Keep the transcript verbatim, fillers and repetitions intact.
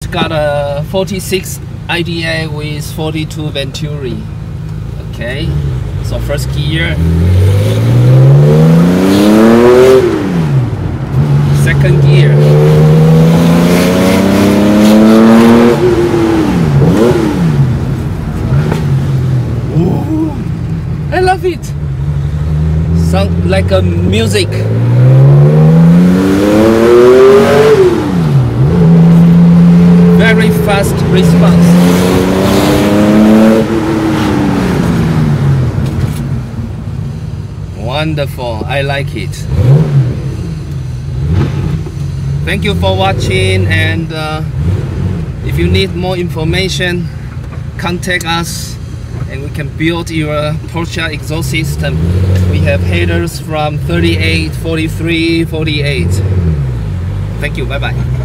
got a forty-six I D A with forty-two Venturi. Okay, so first gear, second gear, ooh, I love it. Sound like a music. Very fast response. Wonderful, I like it. Thank you for watching, and uh, if you need more information, contact us and we can build your Porsche exhaust system. We have headers from thirty-eight, forty-three, forty-eight. Thank you, bye bye.